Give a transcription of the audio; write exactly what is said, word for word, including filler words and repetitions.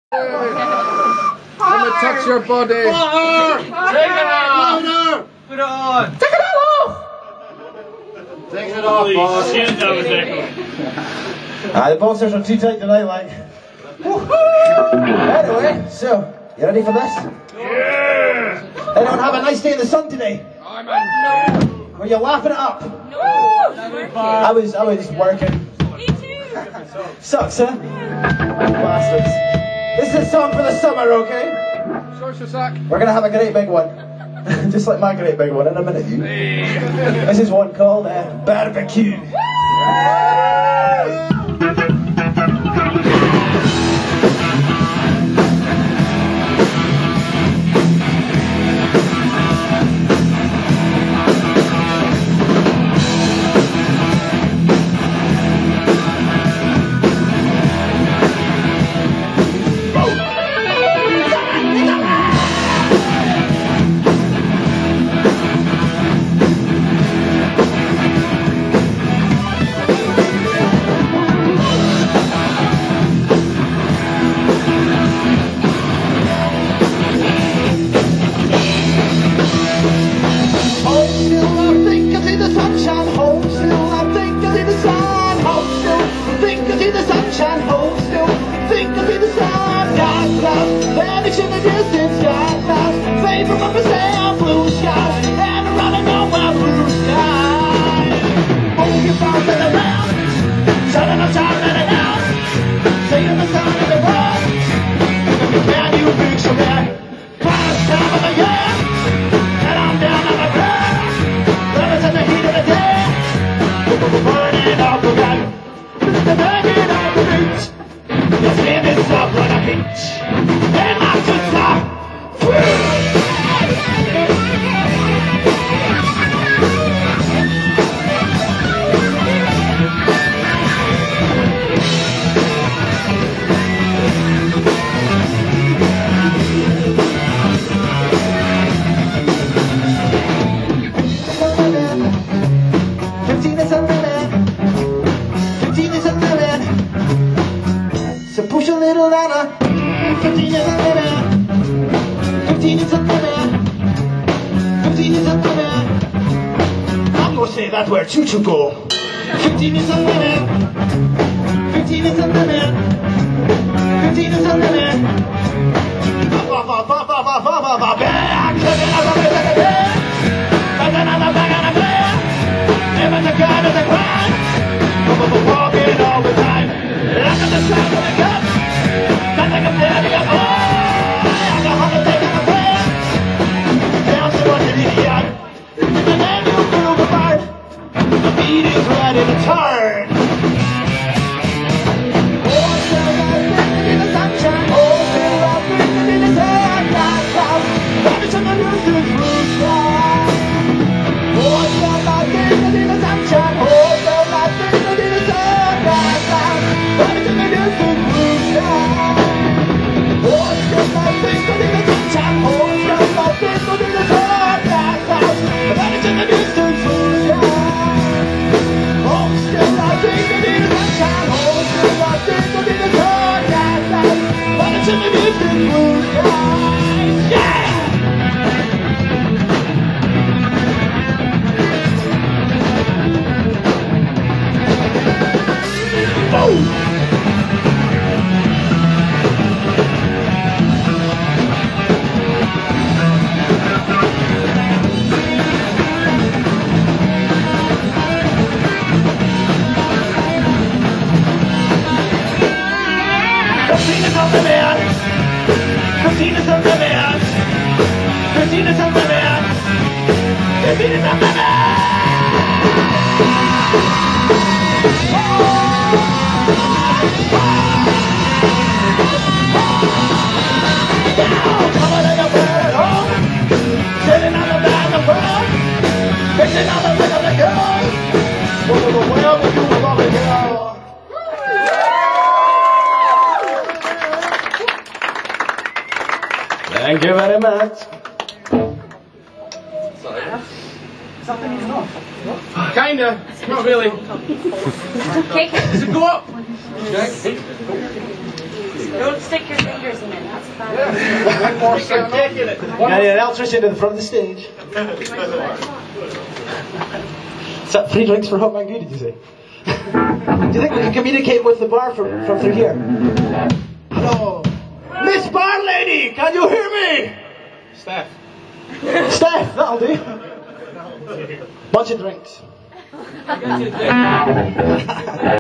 Let me touch your body. Butter! Take it off! Butter! Put it on! Take it off! Take it off, boss. Shit, that was echo. Ah, the boxers are too tight tonight, like. Anyway, so, you ready for this? Yeah! Anyone have a nice day in the sun today? I'm a no. Were you laughing it up? No! I was, I was working. Me too! Sucks, huh? Bastards. This is a song for the summer, okay? Sure, sure, sack. We're gonna have a great big one. Just like my great big one in a minute, you. This is one called uh, B B Q. That's where choo choo go. Fifteen is a limit. Fifteen is a limit. Fifteen is a limit. Ba ba ba ba ba ba ba ba. Back to another bit. Back another back on a bit. Never the kind of the grind. Walking all the time. Look at the sound of the cup. Sounds like a bit of a I got holiday on a bed. Down to one idiot. And then you feel the vibe. The beat is ready to turn. Oh, still I'm breathing in the sunshine. Oh, still I'm breathing in the sunlight. Every time I lose this blue sky. Oh, still I'm breathing in the sunshine. Oh, still I'm breathing in the sunlight. Every time I lose this blue sky. Oh, still I'm breathing in the sunshine. Oh, still I'm breathing in the sunlight. Every time I lose this blue sky. Thank you very much. Sorry. Kinda, not really. Okay. Does it go up? Don't stick your fingers in One more sound. Yeah, yeah, electrician to the front of the stage. Is that three drinks for hot Mangu, did you say? Do you think we can communicate with the bar from, from through here? Hello. Miss Bar Lady, can you hear me? Steph. Steph, that'll do. Bunch of drinks.